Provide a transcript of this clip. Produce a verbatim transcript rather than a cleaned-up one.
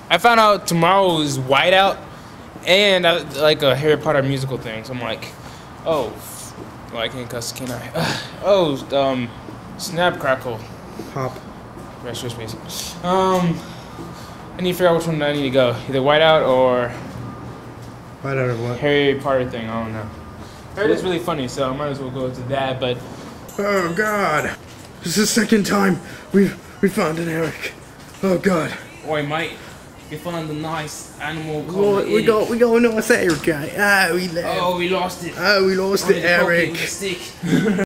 I found out tomorrow is Whiteout and uh, like a Harry Potter musical thing. So I'm like, oh, well, I can't cuss, can I? Oh, um, snap crackle. Pop. Rest your space. Um, I need to figure out which one I need to go. Either Whiteout or Whiteout or what? Harry Potter thing. I don't know. I heard it's really funny, so I might as well go to that. But oh God, this is the second time we we found an Eric. Oh God. Oi, mate, you found a nice animal called Lord, we Eric. got we got a nice Eric guy. Ah, we left. Oh, we lost it. Oh, we lost Only it, the pocket Eric. with the stick.